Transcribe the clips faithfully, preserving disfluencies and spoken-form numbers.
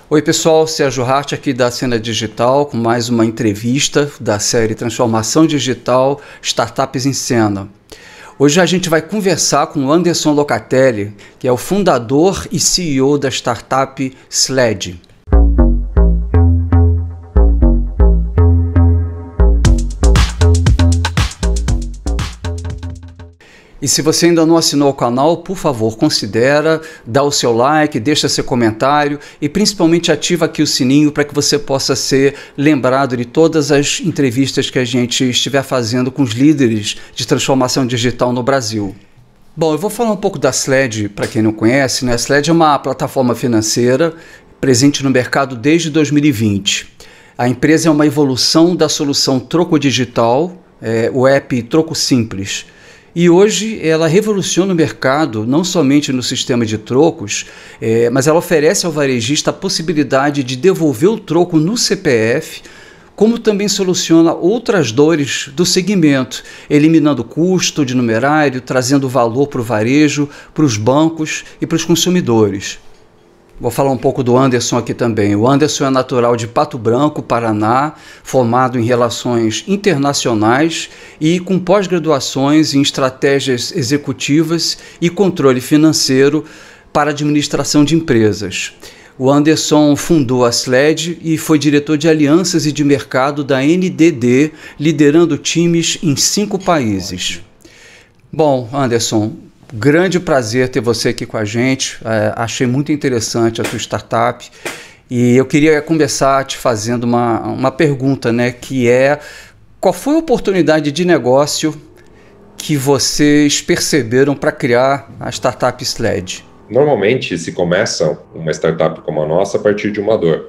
Oi pessoal, Sérgio Hart aqui da Cena Digital com mais uma entrevista da série Transformação Digital Startups em Cena. Hoje a gente vai conversar com o Anderson Locatelli, que é o fundador e C E O da startup Sled. E se você ainda não assinou o canal, por favor, considera, dá o seu like, deixa seu comentário e principalmente ativa aqui o sininho para que você possa ser lembrado de todas as entrevistas que a gente estiver fazendo com os líderes de transformação digital no Brasil. Bom, eu vou falar um pouco da Sled, para quem não conhece, né? A Sled é uma plataforma financeira presente no mercado desde dois mil e vinte. A empresa é uma evolução da solução Troco Digital, é, o app Troco Simples. E hoje ela revoluciona o mercado, não somente no sistema de trocos, é, mas ela oferece ao varejista a possibilidade de devolver o troco no C P F, como também soluciona outras dores do segmento, eliminando custo de numerário, trazendo valor para o varejo, para os bancos e para os consumidores. Vou falar um pouco do Anderson aqui também. O Anderson é natural de Pato Branco, Paraná, formado em relações internacionais e com pós-graduações em estratégias executivas e controle financeiro para administração de empresas. O Anderson fundou a Sled e foi diretor de alianças e de mercado da N D D, liderando times em cinco países. Bom, Anderson, grande prazer ter você aqui com a gente. É, achei muito interessante a tua startup e eu queria começar te fazendo uma, uma pergunta, né, que é: qual foi a oportunidade de negócio que vocês perceberam para criar a startup Sled? Normalmente se começa uma startup como a nossa a partir de uma dor.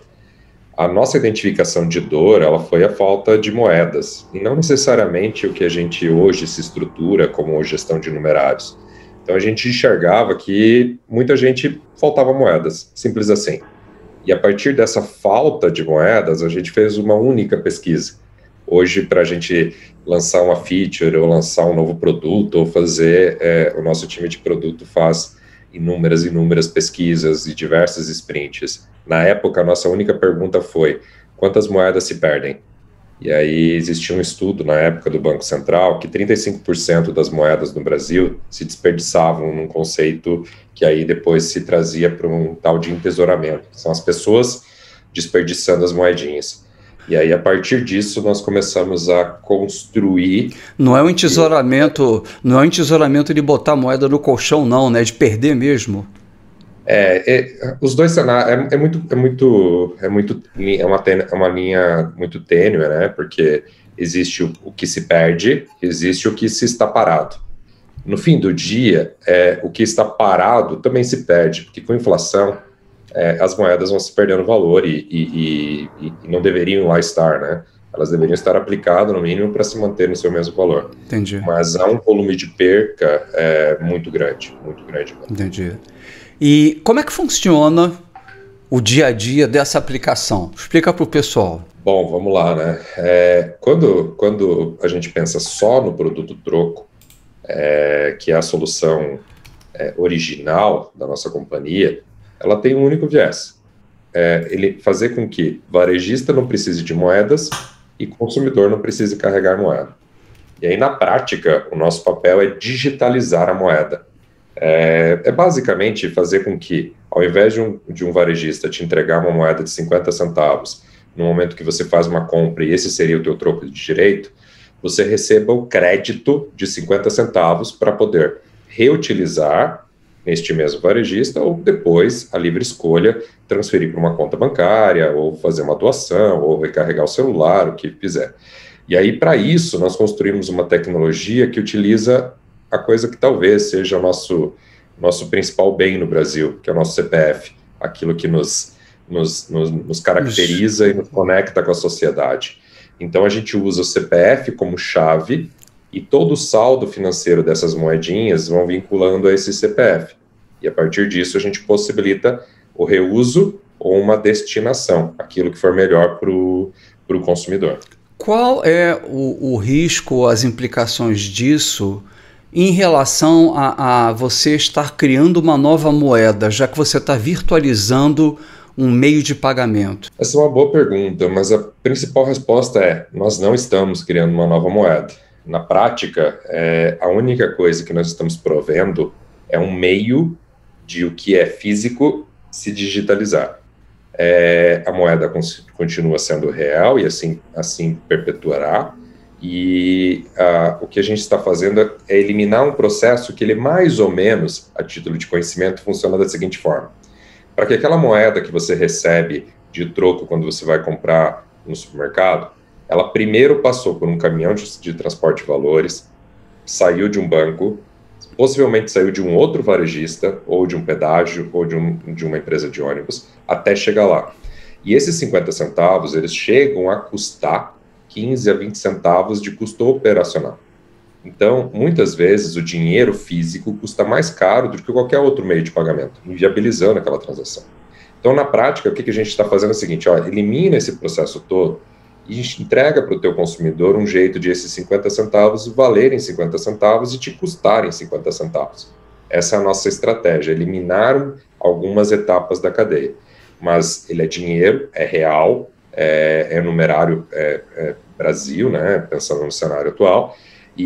A nossa identificação de dor, ela foi a falta de moedas e não necessariamente o que a gente hoje se estrutura como gestão de numerários. Então a gente enxergava que muita gente faltava moedas, simples assim. E a partir dessa falta de moedas, a gente fez uma única pesquisa. Hoje, para a gente lançar uma feature, ou lançar um novo produto, ou fazer, é, o nosso time de produto faz inúmeras, inúmeras pesquisas e diversas sprints. Na época, a nossa única pergunta foi: quantas moedas se perdem? E aí existia um estudo na época do Banco Central que trinta e cinco por cento das moedas no Brasil se desperdiçavam num conceito que aí depois se trazia para um tal de entesouramento. São as pessoas desperdiçando as moedinhas. E aí, a partir disso, nós começamos a construir... Não é um entesouramento, não é um entesouramento de botar a moeda no colchão, não, né? De perder mesmo. É, é, os dois cenários, é, é muito, é muito, é muito, é uma, é uma linha muito tênue, né, porque existe o, o que se perde, existe o que se está parado. No fim do dia, é, o que está parado também se perde, porque com inflação, é, as moedas vão se perdendo valor e, e, e, e não deveriam lá estar, né, elas deveriam estar aplicadas no mínimo para se manter no seu mesmo valor. Entendi. Mas há um volume de perca é, muito grande, muito grande. Entendi. E como é que funciona o dia a dia dessa aplicação? Explica para o pessoal. Bom, vamos lá, né? É, quando, quando a gente pensa só no produto troco, é, que é a solução é, original da nossa companhia, ela tem um único viés. É, ele fazer com que varejista não precise de moedas e consumidor não precise carregar moeda. E aí, na prática, o nosso papel é digitalizar a moeda. É, é basicamente fazer com que, ao invés de um, de um varejista te entregar uma moeda de cinquenta centavos no momento que você faz uma compra e esse seria o teu troco de direito, você receba o crédito de cinquenta centavos para poder reutilizar neste mesmo varejista ou depois, a livre escolha, transferir para uma conta bancária ou fazer uma doação ou recarregar o celular, o que fizer. E aí, para isso, nós construímos uma tecnologia que utiliza a coisa que talvez seja o nosso, nosso principal bem no Brasil, que é o nosso C P F, aquilo que nos, nos, nos, nos caracteriza e nos conecta com a sociedade. Então, a gente usa o C P F como chave e todo o saldo financeiro dessas moedinhas vão vinculando a esse C P F. E, a partir disso, a gente possibilita o reuso ou uma destinação, aquilo que for melhor para o consumidor. Qual é o, o risco, as implicações disso em relação a, a você estar criando uma nova moeda, já que você está virtualizando um meio de pagamento? Essa é uma boa pergunta, mas a principal resposta é: nós não estamos criando uma nova moeda. Na prática, é, a única coisa que nós estamos provendo é um meio de o que é físico se digitalizar. É, a moeda continua sendo real e assim, assim perpetuará. E uh, o que a gente está fazendo é eliminar um processo que ele mais ou menos, a título de conhecimento, funciona da seguinte forma. Para que aquela moeda que você recebe de troco quando você vai comprar no supermercado, ela primeiro passou por um caminhão de, de transporte de valores, saiu de um banco, possivelmente saiu de um outro varejista, ou de um pedágio, ou de, um, de uma empresa de ônibus, até chegar lá. E esses cinquenta centavos, eles chegam a custar quinze a vinte centavos de custo operacional. Então, muitas vezes, o dinheiro físico custa mais caro do que qualquer outro meio de pagamento, inviabilizando aquela transação. Então, na prática, o que a gente está fazendo é o seguinte: ó, elimina esse processo todo e entrega para o teu consumidor um jeito de esses cinquenta centavos valerem cinquenta centavos e te custarem cinquenta centavos. Essa é a nossa estratégia, eliminar algumas etapas da cadeia. Mas ele é dinheiro, é real, é, é numerário é, é Brasil, né, pensando no cenário atual,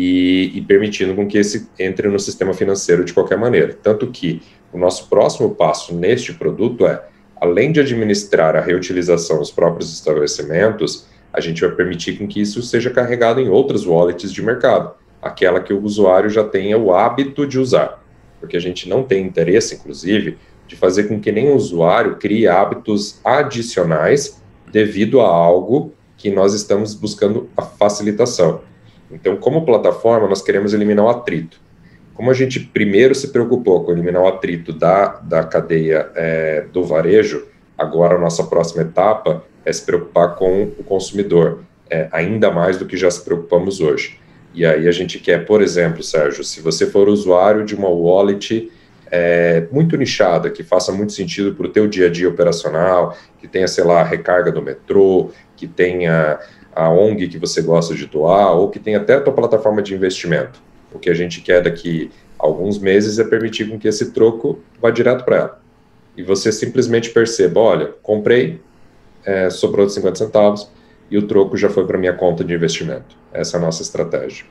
e, e permitindo com que esse entre no sistema financeiro de qualquer maneira. Tanto que o nosso próximo passo neste produto é, além de administrar a reutilização dos próprios estabelecimentos, a gente vai permitir com que isso seja carregado em outras wallets de mercado, aquela que o usuário já tenha o hábito de usar, porque a gente não tem interesse, inclusive, de fazer com que nenhum usuário crie hábitos adicionais devido a algo que nós estamos buscando a facilitação. Então, como plataforma, nós queremos eliminar o atrito. Como a gente primeiro se preocupou com eliminar o atrito da, da cadeia é, do varejo, agora a nossa próxima etapa é se preocupar com o consumidor, é, ainda mais do que já se preocupamos hoje. E aí a gente quer, por exemplo, Sérgio, se você for usuário de uma wallet é, muito nichada, que faça muito sentido para o teu dia a dia operacional, que tenha, sei lá, recarga do metrô, que tenha a O N G que você gosta de doar, ou que tenha até a tua plataforma de investimento. O que a gente quer daqui a alguns meses é permitir com que esse troco vá direto para ela. E você simplesmente perceba: olha, comprei, é, sobrou de cinquenta centavos, e o troco já foi para minha conta de investimento. Essa é a nossa estratégia.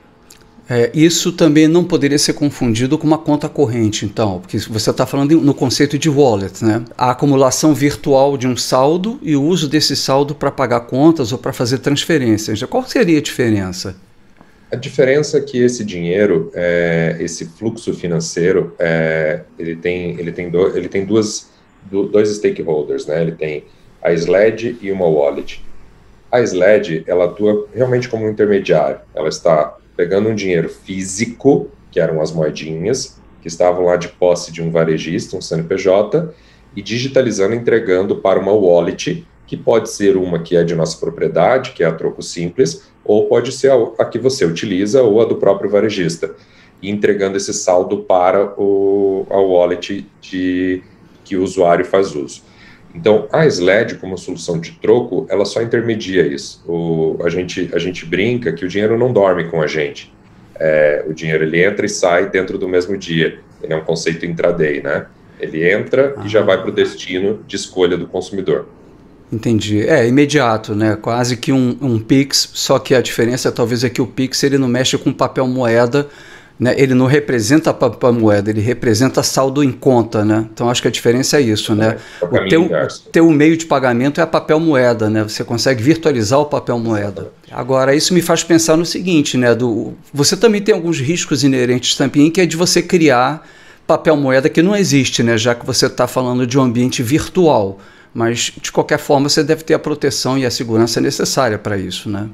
É, isso também não poderia ser confundido com uma conta corrente, então, porque você está falando no conceito de wallet, né? A acumulação virtual de um saldo e o uso desse saldo para pagar contas ou para fazer transferências. Qual seria a diferença? A diferença é que esse dinheiro, é, esse fluxo financeiro, é, ele tem, ele tem, do, ele tem duas, do, dois stakeholders, né? Ele tem a Sledge e uma wallet. A Sledge, ela atua realmente como um intermediário. Ela está pegando um dinheiro físico, que eram as moedinhas, que estavam lá de posse de um varejista, um C N P J, e digitalizando, entregando para uma wallet, que pode ser uma que é de nossa propriedade, que é a troco simples, ou pode ser a, a que você utiliza, ou a do próprio varejista, e entregando esse saldo para o, a wallet de, que o usuário faz uso. Então, a Sledge, como solução de troco, ela só intermedia isso. O, a, gente, a gente brinca que o dinheiro não dorme com a gente. É, o dinheiro ele entra e sai dentro do mesmo dia. Ele é um conceito intraday, né? Ele entra ah. e já vai para o destino de escolha do consumidor. Entendi. É imediato, né? Quase que um, um Pix, só que a diferença talvez é que o Pix ele não mexe com papel moeda, né? Ele não representa papel moeda, ele representa saldo em conta, né? Então acho que a diferença é isso, né? É, o, teu, o teu meio de pagamento é a papel moeda, né? Você consegue virtualizar o papel moeda. Agora, isso me faz pensar no seguinte, né? Do, você também tem alguns riscos inerentes também, que é de você criar papel moeda que não existe, né? Já que você está falando de um ambiente virtual. Mas, de qualquer forma, você deve ter a proteção e a segurança necessária para isso, né?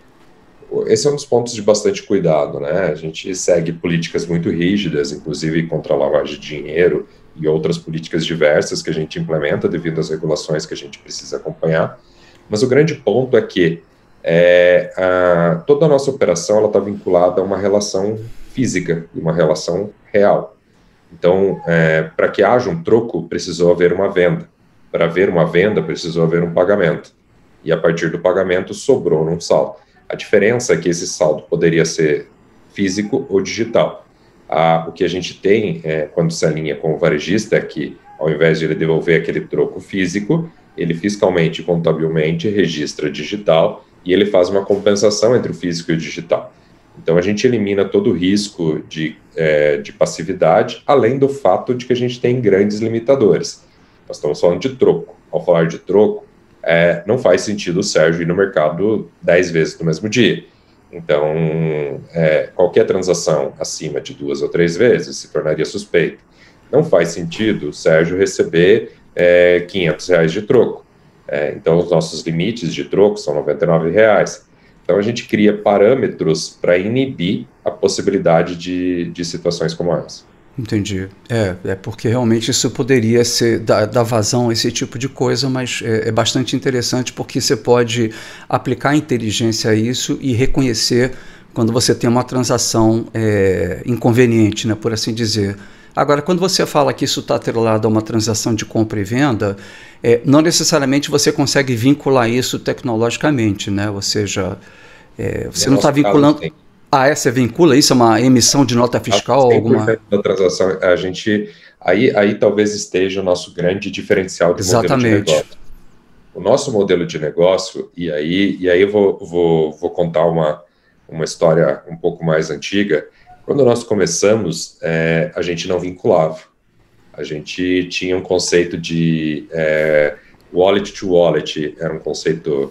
Esse é um dos pontos de bastante cuidado, né? A gente segue políticas muito rígidas, inclusive contra a lavagem de dinheiro e outras políticas diversas que a gente implementa devido às regulações que a gente precisa acompanhar. Mas o grande ponto é que é, a, toda a nossa operação está vinculada a uma relação física e uma relação real. Então, é, para que haja um troco, precisou haver uma venda. Para haver uma venda, precisou haver um pagamento. E a partir do pagamento, sobrou num saldo. A diferença é que esse saldo poderia ser físico ou digital. Ah, o que a gente tem, é, quando se alinha com o varejista, é que Ao invés de ele devolver aquele troco físico, ele fiscalmente e contabilmente registra digital e ele faz uma compensação entre o físico e o digital. Então, a gente elimina todo o risco de, é, de passividade, além do fato de que a gente tem grandes limitadores. Nós estamos falando de troco. Ao falar de troco, é, não faz sentido o Sérgio ir no mercado dez vezes no mesmo dia. Então, é, qualquer transação acima de duas ou três vezes se tornaria suspeita. Não faz sentido o Sérgio receber é, quinhentos reais de troco. É, então, os nossos limites de troco são noventa e nove reais. Então, a gente cria parâmetros para inibir a possibilidade de, de situações como essa. Entendi. É, é porque realmente isso poderia ser dar, dar vazão a esse tipo de coisa, mas é, é bastante interessante porque você pode aplicar inteligência a isso e reconhecer quando você tem uma transação é, inconveniente, né, por assim dizer. Agora, quando você fala que isso está atrelado a uma transação de compra e venda, é, não necessariamente você consegue vincular isso tecnologicamente, né? Ou seja, é, você não está vinculando... Caso, ah, é? Você vincula isso a uma emissão de nota fiscal? Alguma... da transação, a gente... Aí, aí talvez esteja o nosso grande diferencial de Exatamente. modelo de negócio. O nosso modelo de negócio, e aí, e aí eu vou, vou, vou contar uma, uma história um pouco mais antiga. Quando nós começamos, é, a gente não vinculava. A gente tinha um conceito de é, wallet to wallet, era um conceito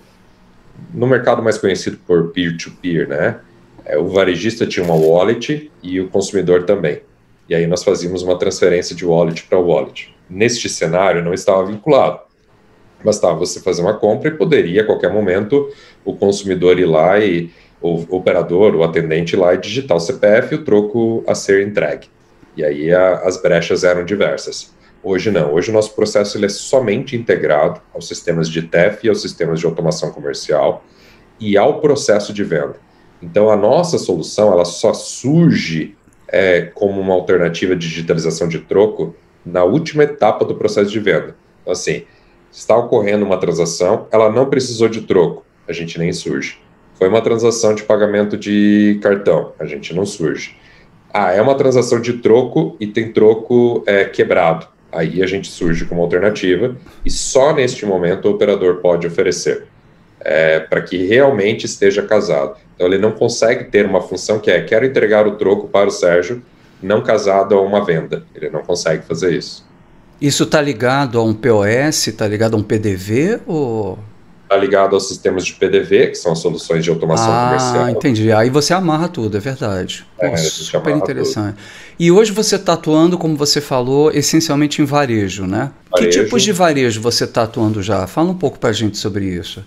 no mercado mais conhecido por peer-to-peer, né? É, o varejista tinha uma wallet e o consumidor também. E aí nós fazíamos uma transferência de wallet para wallet. Neste cenário não estava vinculado. Bastava você fazer uma compra e poderia, a qualquer momento, o consumidor ir lá e o operador, o atendente ir lá e digitar o C P F e o troco a ser entregue. E aí a, as brechas eram diversas. Hoje não. Hoje o nosso processo ele é somente integrado aos sistemas de T E F e aos sistemas de automação comercial e ao processo de venda. Então, a nossa solução ela só surge é, como uma alternativa de digitalização de troco na última etapa do processo de venda. Então, assim, está ocorrendo uma transação, ela não precisou de troco, a gente nem surge. Foi uma transação de pagamento de cartão, a gente não surge. Ah, é uma transação de troco e tem troco é, quebrado. Aí a gente surge como alternativa e só neste momento o operador pode oferecer. É, para que realmente esteja casado. Então, ele não consegue ter uma função que é, quero entregar o troco para o Sérgio, não casado a uma venda. Ele não consegue fazer isso. Isso está ligado a um P O S, está ligado a um P D V? Ou... Está ligado aos sistemas de P D V, que são as soluções de automação ah, comercial. Ah, entendi. Aí você amarra tudo, é verdade. Pô, é, super interessante. Tudo. E hoje você está atuando, como você falou, essencialmente em varejo, né? Varejo. Que tipos de varejo você está atuando já? Fala um pouco para a gente sobre isso.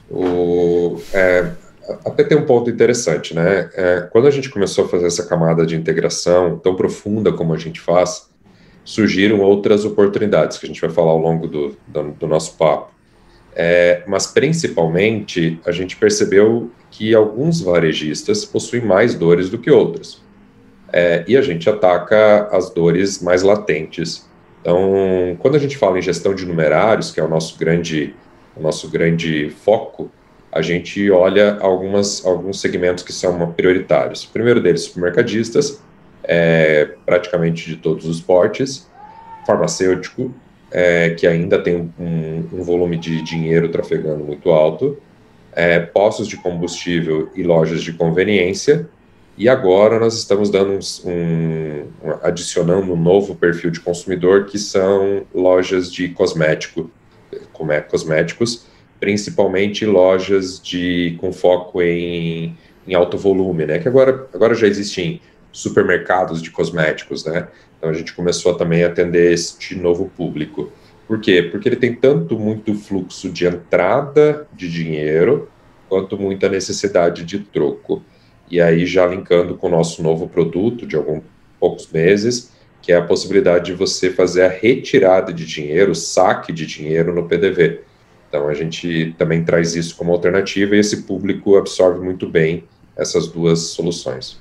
O, é, até tem um ponto interessante, né? É, quando a gente começou a fazer essa camada de integração tão profunda como a gente faz, surgiram outras oportunidades que a gente vai falar ao longo do, do, do nosso papo. É, mas, principalmente, a gente percebeu que alguns varejistas possuem mais dores do que outros. É, e a gente ataca as dores mais latentes. Então, quando a gente fala em gestão de numerários, que é o nosso grande, o nosso grande foco, a gente olha algumas, alguns segmentos que são prioritários. O primeiro deles, supermercadistas, é, praticamente de todos os portes, farmacêutico, É, que ainda tem um, um volume de dinheiro trafegando muito alto, é, postos de combustível e lojas de conveniência, e agora nós estamos dando um, um, adicionando um novo perfil de consumidor, que são lojas de cosmético, cosméticos, principalmente lojas de, com foco em, em alto volume, né, que agora, agora já existem supermercados de cosméticos, né? Então a gente começou também a atender este novo público. Por quê? Porque ele tem tanto muito fluxo de entrada de dinheiro, quanto muita necessidade de troco. E aí já linkando com o nosso novo produto de alguns poucos meses, que é a possibilidade de você fazer a retirada de dinheiro, saque de dinheiro no P D V. Então a gente também traz isso como alternativa e esse público absorve muito bem essas duas soluções.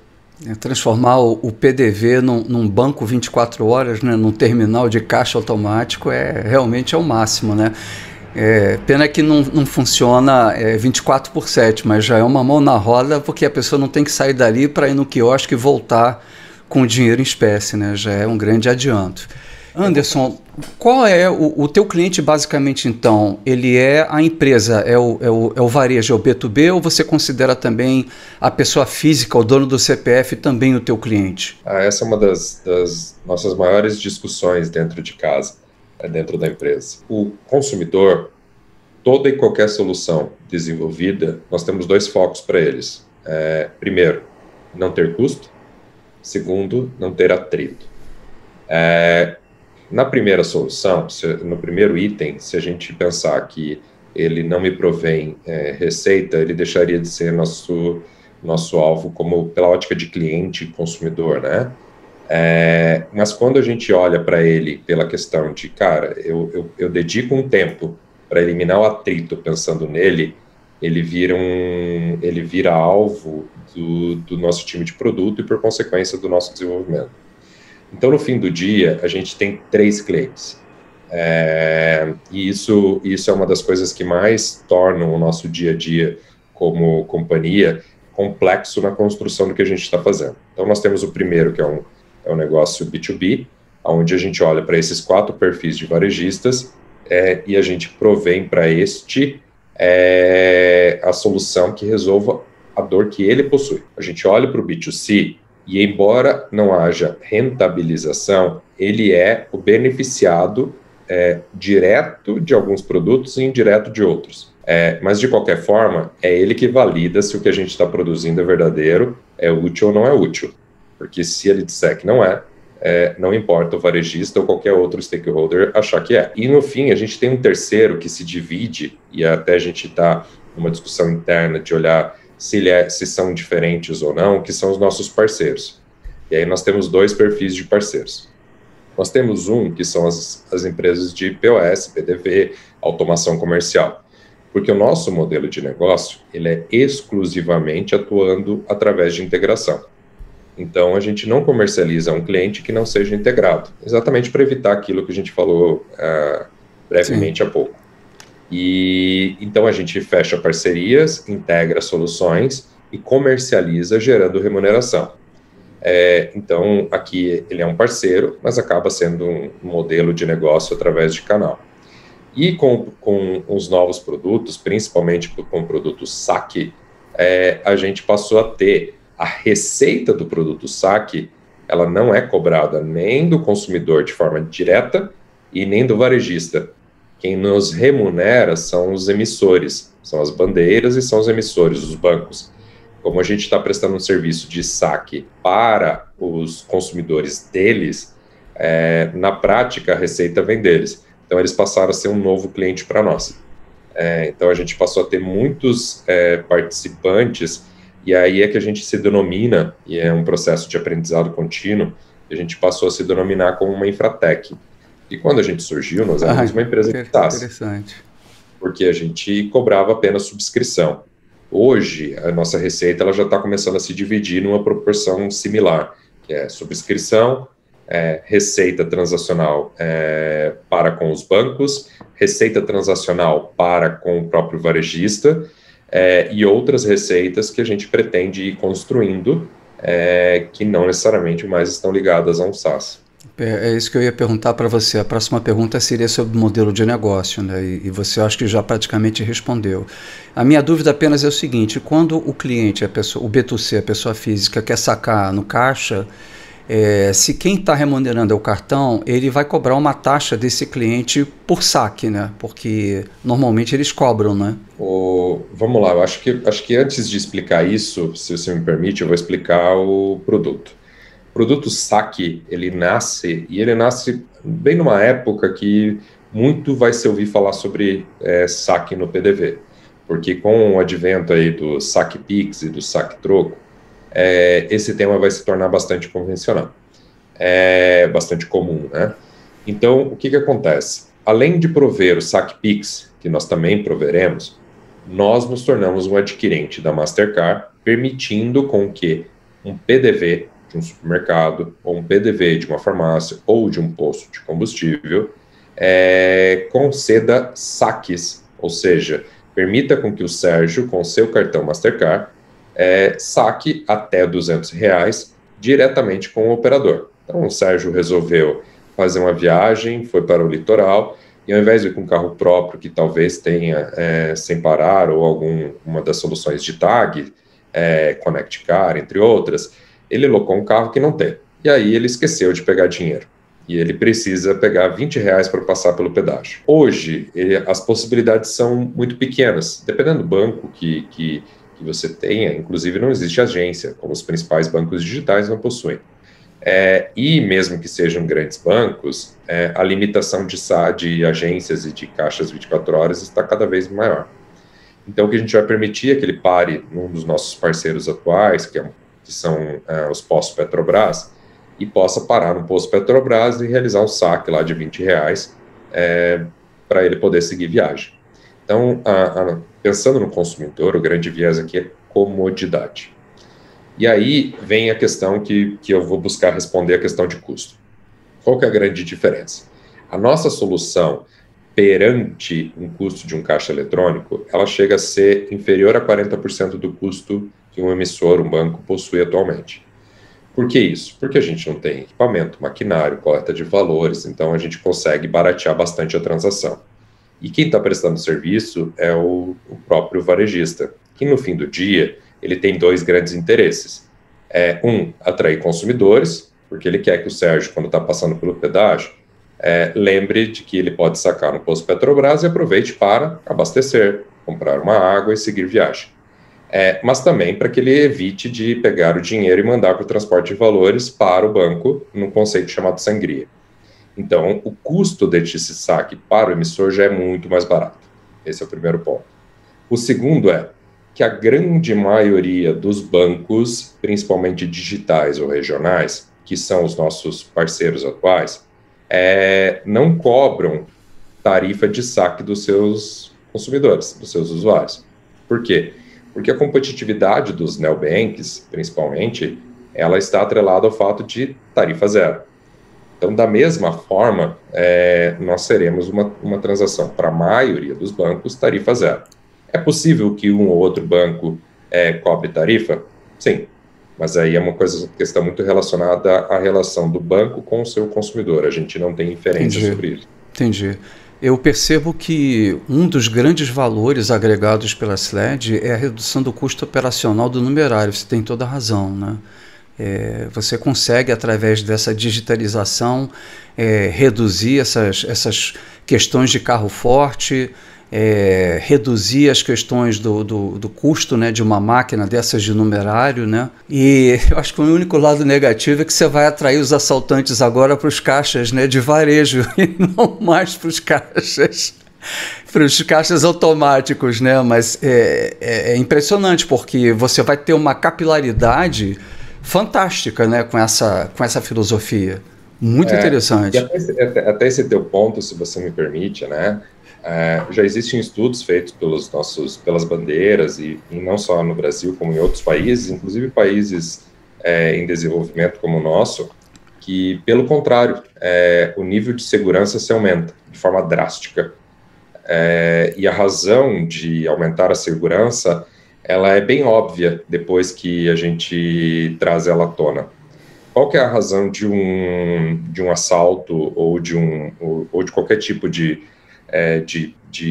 É transformar o, o P D V num, num banco vinte e quatro horas, né, num terminal de caixa automático, é realmente é o máximo, né? É, pena que não, não funciona é, vinte e quatro por sete, mas já é uma mão na roda, porque a pessoa não tem que sair dali para ir no quiosque e voltar com o dinheiro em espécie, né? Já é um grande adianto. Anderson, Qual é o, o teu cliente basicamente então? Ele é a empresa, é o, é, o, é o varejo, é o B dois B, ou você considera também a pessoa física, o dono do C P F, também o teu cliente? Ah, essa é uma das, das nossas maiores discussões dentro de casa, é, dentro da empresa. O consumidor, toda e qualquer solução desenvolvida, nós temos dois focos para eles. É, primeiro, não ter custo. Segundo, não ter atrito. É, na primeira solução, se, no primeiro item, se a gente pensar que ele não me provém é, receita, ele deixaria de ser nosso, nosso alvo como pela ótica de cliente e consumidor, né? É, mas quando a gente olha para ele pela questão de, cara, eu, eu, eu dedico um tempo para eliminar o atrito pensando nele, ele vira, um, ele vira alvo do, do nosso time de produto e, por consequência, do nosso desenvolvimento. Então, no fim do dia, a gente tem três clientes. É, e isso, isso é uma das coisas que mais tornam o nosso dia a dia como companhia complexo na construção do que a gente está fazendo. Então, nós temos o primeiro, que é um, é um negócio B dois B, onde a gente olha para esses quatro perfis de varejistas é, e a gente provém para este é, a solução que resolva a dor que ele possui. A gente olha para o B dois C e, embora não haja rentabilização, ele é o beneficiado é, direto de alguns produtos e indireto de outros. É, mas, de qualquer forma, é ele que valida se o que a gente está produzindo é verdadeiro, é útil ou não é útil. Porque se ele disser que não é, é, não importa o varejista ou qualquer outro stakeholder achar que é. E, no fim, a gente tem um terceiro que se divide, e até a gente está numa discussão interna de olhar se, ele é, se são diferentes ou não, que são os nossos parceiros. E aí nós temos dois perfis de parceiros. Nós temos um, que são as, as empresas de P O S, P D V, automação comercial. Porque o nosso modelo de negócio, ele é exclusivamente atuando através de integração. Então, a gente não comercializa um cliente que não seja integrado, exatamente para evitar aquilo que a gente falou uh, brevemente Sim. há pouco. E então a gente fecha parcerias, integra soluções e comercializa gerando remuneração. É, então, aqui ele é um parceiro, mas acaba sendo um modelo de negócio através de canal. E com, com os novos produtos, principalmente com o produto Saque, é, a gente passou a ter a receita do produto Saque, ela não é cobrada nem do consumidor de forma direta e nem do varejista. Quem nos remunera são os emissores, são as bandeiras e são os emissores, os bancos. Como a gente está prestando um serviço de saque para os consumidores deles, é, na prática a receita vem deles. Então eles passaram a ser um novo cliente para nós. É, então a gente passou a ter muitos é, participantes, e aí é que a gente se denomina, e é um processo de aprendizado contínuo, a gente passou a se denominar como uma infratech. E quando a gente surgiu, nós éramos ah, uma empresa de SaaS. Interessante. Porque a gente cobrava apenas subscrição. Hoje, a nossa receita ela já está começando a se dividir numa proporção similar, que é subscrição, é, receita transacional é, para com os bancos, receita transacional para com o próprio varejista, é, e outras receitas que a gente pretende ir construindo, é, que não necessariamente mais estão ligadas a um SaaS. É isso que eu ia perguntar para você. A próxima pergunta seria sobre o modelo de negócio, né? E, e você acho que já praticamente respondeu. A minha dúvida apenas é o seguinte: quando o cliente, a pessoa, o B dois C, a pessoa física, quer sacar no caixa, é, se quem está remunerando é o cartão, ele vai cobrar uma taxa desse cliente por saque, né? Porque normalmente eles cobram, né? O, vamos lá, eu acho que, acho que antes de explicar isso, se você me permite, eu vou explicar o produto. O produto Saque, ele nasce, e ele nasce bem numa época que muito vai se ouvir falar sobre é, saque no P D V, porque com o advento aí do Saque Pix e do Saque Troco, é, esse tema vai se tornar bastante convencional, é bastante comum, né? Então, o que que acontece? Além de prover o Saque Pix, que nós também proveremos, nós nos tornamos um adquirente da Mastercard, permitindo com que um P D V de um supermercado, ou um P D V de uma farmácia, ou de um posto de combustível, é, conceda saques, ou seja, permita com que o Sérgio, com seu cartão Mastercard, é, saque até duzentos reais diretamente com o operador. Então, o Sérgio resolveu fazer uma viagem, foi para o litoral, e ao invés de ir com um carro próprio, que talvez tenha é, sem parar, ou alguma das soluções de tag, é, Connect Car, entre outras, ele locou um carro que não tem. E aí ele esqueceu de pegar dinheiro. E ele precisa pegar vinte reais para passar pelo pedágio. Hoje, ele, as possibilidades são muito pequenas. Dependendo do banco que, que, que você tenha, inclusive não existe agência, como os principais bancos digitais não possuem. É, e mesmo que sejam grandes bancos, é, a limitação de, de agências e de caixas vinte e quatro horas está cada vez maior. Então, o que a gente vai permitir é que ele pare num dos nossos parceiros atuais, que, é, que são é, os postos Petrobras, e possa parar no posto Petrobras e realizar um saque lá de vinte reais é, para ele poder seguir viagem. Então, a, a, pensando no consumidor, o grande viés aqui é comodidade. E aí vem a questão que, que eu vou buscar responder, a questão de custo. Qual que é a grande diferença? A nossa solução perante um custo de um caixa eletrônico, ela chega a ser inferior a quarenta por cento do custo que um emissor, um banco, possui atualmente. Por que isso? Porque a gente não tem equipamento, maquinário, coleta de valores, então a gente consegue baratear bastante a transação. E quem está prestando serviço é o, o próprio varejista, que no fim do dia ele tem dois grandes interesses. É, um, atrair consumidores, porque ele quer que o Sérgio, quando está passando pelo pedágio, é, lembre de que ele pode sacar no posto Petrobras e aproveite para abastecer, comprar uma água e seguir viagem. É, mas também para que ele evite de pegar o dinheiro e mandar para o transporte de valores para o banco, num conceito chamado sangria. Então, o custo desse saque para o emissor já é muito mais barato. Esse é o primeiro ponto. O segundo é que a grande maioria dos bancos, principalmente digitais ou regionais, que são os nossos parceiros atuais, é, não cobram tarifa de saque dos seus consumidores, dos seus usuários. Por quê? Porque a competitividade dos neobanks, principalmente, ela está atrelada ao fato de tarifa zero. Então, da mesma forma, é, nós teremos uma, uma transação para a maioria dos bancos, tarifa zero. É possível que um ou outro banco é, cobre tarifa? Sim, mas aí é uma coisa, questão muito relacionada à relação do banco com o seu consumidor. A gente não tem inferência Entendi. sobre isso. Entendi. Eu percebo que um dos grandes valores agregados pela S L E D é a redução do custo operacional do numerário. Você tem toda a razão, né? É, você consegue, através dessa digitalização, é, reduzir essas, essas questões de carro forte, é, reduzir as questões do, do, do custo, né, de uma máquina dessas de numerário, né? E eu acho que o único lado negativo é que você vai atrair os assaltantes agora para os caixas, né, de varejo e não mais para os caixas, para os caixas automáticos, né? Mas é, é, é impressionante porque você vai ter uma capilaridade fantástica, né, com essa, com essa filosofia. Muito é, interessante. E até, esse, até, até esse teu ponto, se você me permite, né? É, já existem estudos feitos pelos nossos, pelas bandeiras, e, e não só no Brasil, como em outros países, inclusive países é, em desenvolvimento como o nosso, que, pelo contrário, é, o nível de segurança se aumenta de forma drástica. É, e a razão de aumentar a segurança, ela é bem óbvia depois que a gente traz ela à tona. Qual que é a razão de um, de um assalto ou de, um, ou, ou de qualquer tipo de É, de,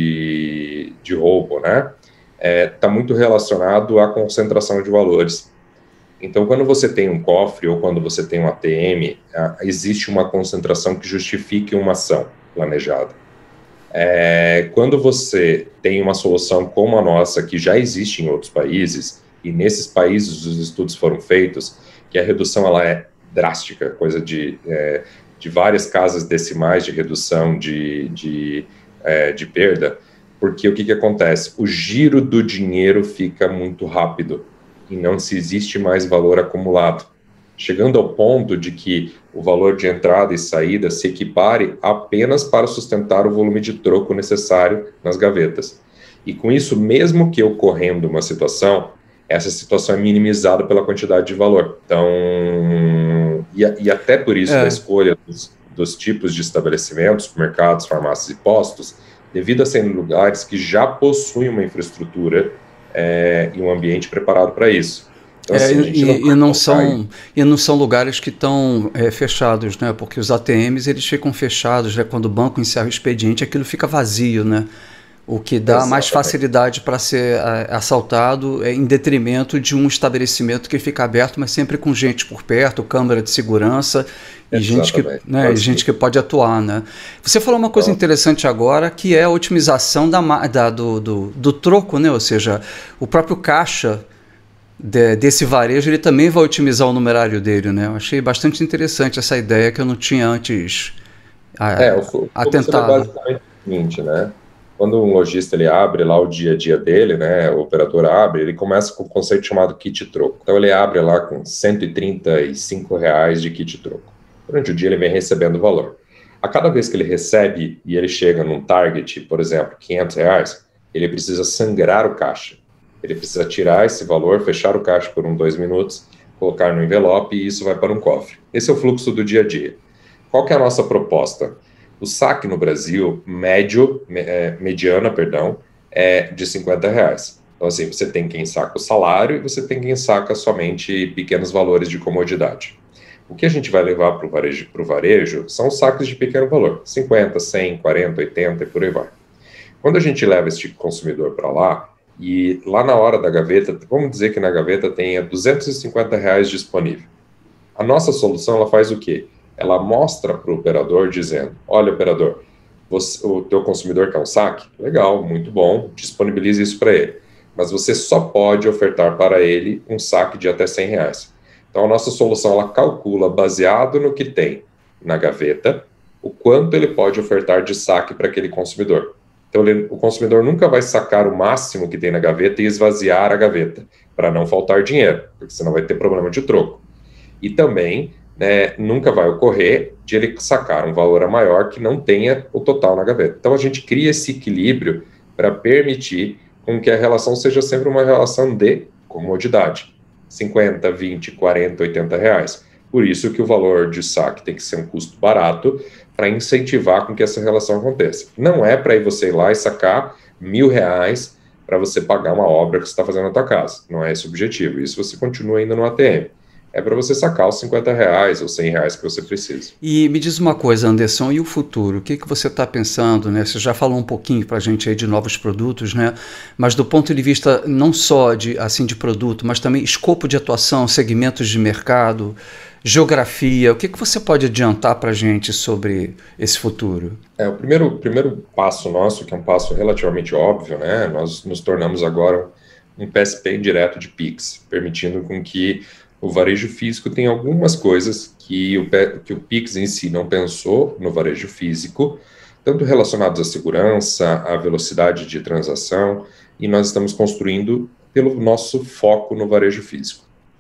de, de roubo, né? Está é, muito relacionado à concentração de valores. Então, quando você tem um cofre ou quando você tem um A T M, a, existe uma concentração que justifique uma ação planejada. É, quando você tem uma solução como a nossa, que já existe em outros países, e nesses países os estudos foram feitos, que a redução ela é drástica, coisa de, é, de várias casas decimais de redução de, de É, de perda, porque o que, que acontece? O giro do dinheiro fica muito rápido e não se existe mais valor acumulado, chegando ao ponto de que o valor de entrada e saída se equipare apenas para sustentar o volume de troco necessário nas gavetas. E com isso, mesmo que ocorrendo uma situação, essa situação é minimizada pela quantidade de valor. Então, e, e até por isso é. a escolha dos dos tipos de estabelecimentos, mercados, farmácias e postos, devido a serem lugares que já possuem uma infraestrutura é, e um ambiente preparado para isso. Então, É, assim, a gente não e, e, vai não colocar aí. são, e não são lugares que estão é, fechados, né? Porque os A T Ms eles ficam fechados, né? Quando o banco encerra o expediente, aquilo fica vazio, né? O que dá mais Exatamente. facilidade para ser a, assaltado é, em detrimento de um estabelecimento que fica aberto, mas sempre com gente por perto, câmera de segurança e gente que, Exatamente. Então, né, e assim, gente que pode atuar, né? Você falou uma coisa então, interessante agora, que é a otimização da, ma- da- do, do, do troco, né? Ou seja, o próprio caixa de- desse varejo, ele também vai otimizar o numerário dele, né? Eu achei bastante interessante essa ideia que eu não tinha antes é, o ah, flu- o fluxo ele é atentado. basicamente o seguinte, né? Quando um lojista ele abre lá o dia a dia dele, né? O operador abre, ele começa com o conceito chamado kit troco. Então ele abre lá com cento e trinta e cinco reais de kit troco. Durante o dia ele vem recebendo o valor. A cada vez que ele recebe e ele chega num target, por exemplo, quinhentos reais, ele precisa sangrar o caixa. Ele precisa tirar esse valor, fechar o caixa por um, dois minutos, colocar no envelope e isso vai para um cofre. Esse é o fluxo do dia a dia. Qual que é a nossa proposta? O saque no Brasil, médio, me- é, mediana, perdão, é de cinquenta reais. Então, assim, você tem quem saca o salário e você tem quem saca somente pequenos valores de comodidade. O que a gente vai levar para o varejo, pro varejo são os saques de pequeno valor, cinquenta, cem, quarenta, oitenta e por aí vai. Quando a gente leva esse consumidor para lá, e lá na hora da gaveta, vamos dizer que na gaveta tenha duzentos e cinquenta reais disponível. A nossa solução, ela faz o quê? Ela mostra para o operador dizendo, olha, operador, você, o teu consumidor quer um saque? Legal, muito bom, disponibilize isso para ele. Mas você só pode ofertar para ele um saque de até cem reais. Então, a nossa solução, ela calcula, baseado no que tem na gaveta, o quanto ele pode ofertar de saque para aquele consumidor. Então, ele, o consumidor nunca vai sacar o máximo que tem na gaveta e esvaziar a gaveta, para não faltar dinheiro, porque senão vai ter problema de troco. E também, né, nunca vai ocorrer de ele sacar um valor a maior que não tenha o total na gaveta. Então, a gente cria esse equilíbrio para permitir com que a relação seja sempre uma relação de comodidade. cinquenta, vinte, quarenta, oitenta reais. Por isso que o valor de saque tem que ser um custo barato para incentivar com que essa relação aconteça. Não é para você ir lá e sacar mil reais para você pagar uma obra que você está fazendo na tua casa. Não é esse o objetivo. Isso você continua ainda no A T M. É para você sacar os cinquenta reais ou cem reais que você precisa. E me diz uma coisa, Anderson, e o futuro? O que, que você está pensando, né? Você já falou um pouquinho para a gente aí de novos produtos, né? Mas do ponto de vista não só de, assim, de produto, mas também escopo de atuação, segmentos de mercado, geografia. O que, que você pode adiantar para a gente sobre esse futuro? É, o primeiro, primeiro passo nosso, que é um passo relativamente óbvio, né? Nós nos tornamos agora um P S P indireto de Pix, permitindo com que o varejo físico tem algumas coisas que o, que o Pix em si não pensou no varejo físico, tanto relacionados à segurança, à velocidade de transação, e nós estamos construindo pelo nosso foco no varejo físico.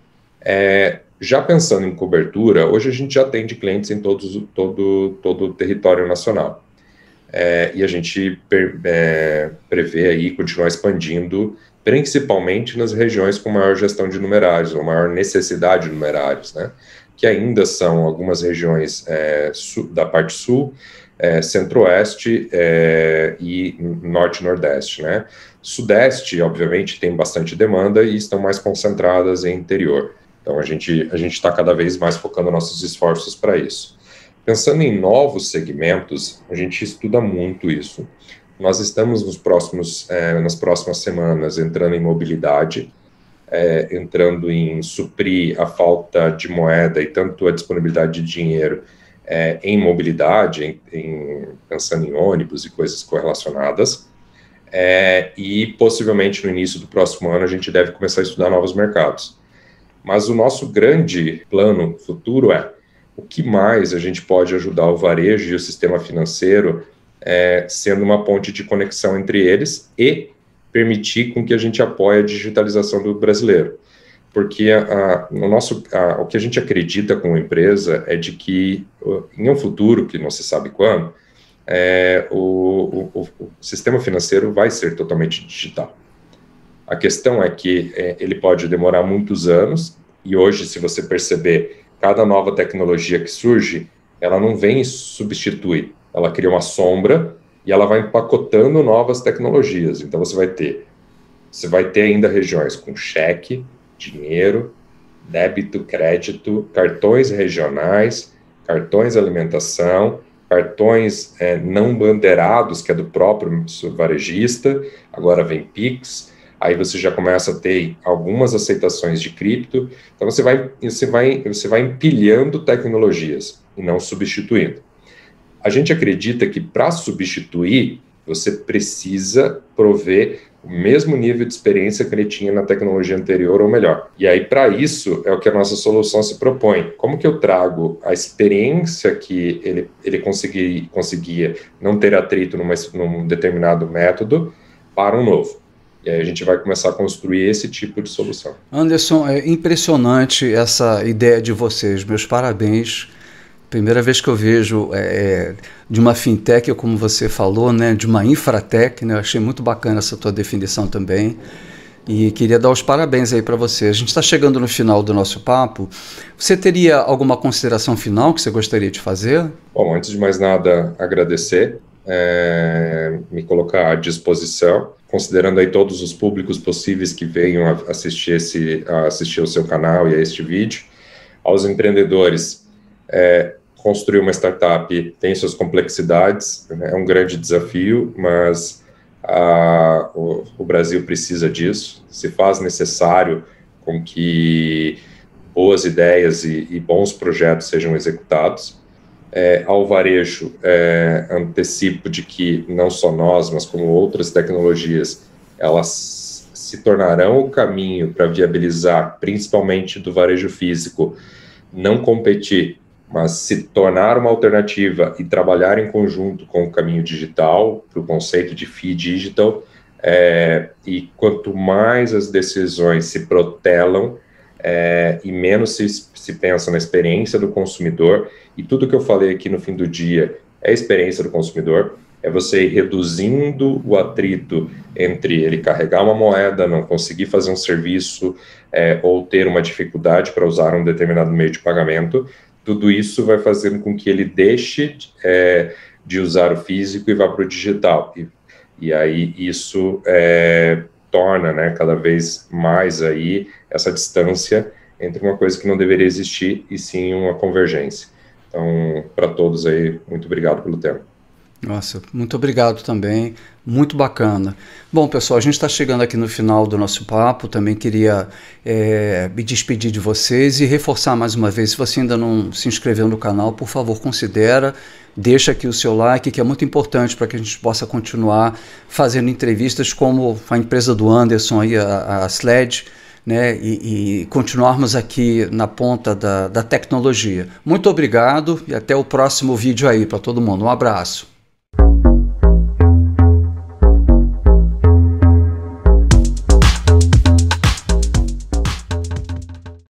É, já pensando em cobertura, hoje a gente já atende clientes em todos, todo, todo o território nacional. É, e a gente per, é, prevê aí continuar expandindo, principalmente nas regiões com maior gestão de numerários, ou maior necessidade de numerários, né? Que ainda são algumas regiões é, sul, da parte sul, é, centro-oeste é, e norte-nordeste, né? Sudeste, obviamente, tem bastante demanda e estão mais concentradas em interior. Então, a gente a gente está cada vez mais focando nossos esforços para isso. Pensando em novos segmentos, a gente estuda muito isso. Nós estamos nos próximos, é, nas próximas semanas entrando em mobilidade, é, entrando em suprir a falta de moeda e tanto a disponibilidade de dinheiro é, em mobilidade, em, em, pensando em ônibus e coisas correlacionadas. É, e possivelmente no início do próximo ano a gente deve começar a estudar novos mercados. Mas o nosso grande plano futuro é o que mais a gente pode ajudar o varejo e o sistema financeiro é, sendo uma ponte de conexão entre eles e permitir com que a gente apoie a digitalização do brasileiro. Porque a, a, no nosso, a, o que a gente acredita como empresa é de que em um futuro, que não se sabe quando, é, o, o, o sistema financeiro vai ser totalmente digital. A questão é que é, ele pode demorar muitos anos, e hoje, se você perceber, cada nova tecnologia que surge, ela não vem substituir, ela cria uma sombra e ela vai empacotando novas tecnologias. Então você vai ter, você vai ter ainda regiões com cheque, dinheiro, débito, crédito, cartões regionais, cartões alimentação, cartões é, não bandeirados, que é do próprio varejista, agora vem Pix, aí você já começa a ter algumas aceitações de cripto, então você vai, você vai, você vai empilhando tecnologias e não substituindo. A gente acredita que para substituir, você precisa prover o mesmo nível de experiência que ele tinha na tecnologia anterior ou melhor. E aí, para isso, é o que a nossa solução se propõe. Como que eu trago a experiência que ele, ele consegui, conseguia não ter atrito numa, num determinado método para um novo? E aí a gente vai começar a construir esse tipo de solução. Anderson, é impressionante essa ideia de vocês. Meus parabéns. Primeira vez que eu vejo é, de uma fintech, como você falou, né, de uma infratech, né, eu achei muito bacana essa tua definição também, e queria dar os parabéns aí para você. A gente está chegando no final do nosso papo. Você teria alguma consideração final que você gostaria de fazer? Bom, antes de mais nada, agradecer, é, me colocar à disposição, considerando aí todos os públicos possíveis que venham a assistir, esse, a assistir ao seu canal e a este vídeo, aos empreendedores. É, construir uma startup tem suas complexidades, né? É um grande desafio, mas a, o, o Brasil precisa disso. Se faz necessário com que boas ideias e, e bons projetos sejam executados. É, ao varejo, é, antecipo de que não só nós, mas como outras tecnologias, elas se tornarão o caminho para viabilizar, principalmente do varejo físico, não competir, mas se tornar uma alternativa e trabalhar em conjunto com o caminho digital, para o conceito de F I Digital, é, e quanto mais as decisões se protelam é, e menos se, se pensa na experiência do consumidor, e tudo que eu falei aqui no fim do dia é a experiência do consumidor, é você ir reduzindo o atrito entre ele carregar uma moeda, não conseguir fazer um serviço é, ou ter uma dificuldade para usar um determinado meio de pagamento. Tudo isso vai fazendo com que ele deixe é, de usar o físico e vá para o digital. E, e aí isso é, torna, né, cada vez mais aí essa distância entre uma coisa que não deveria existir e sim uma convergência. Então, para todos aí, muito obrigado pelo tempo. Nossa, muito obrigado também, muito bacana. Bom, pessoal, a gente está chegando aqui no final do nosso papo, também queria é, me despedir de vocês e reforçar mais uma vez, se você ainda não se inscreveu no canal, por favor, considera, deixa aqui o seu like, que é muito importante para que a gente possa continuar fazendo entrevistas como a empresa do Anderson, aí, a, a Sled, né, e, e continuarmos aqui na ponta da, da tecnologia. Muito obrigado e até o próximo vídeo aí para todo mundo. Um abraço.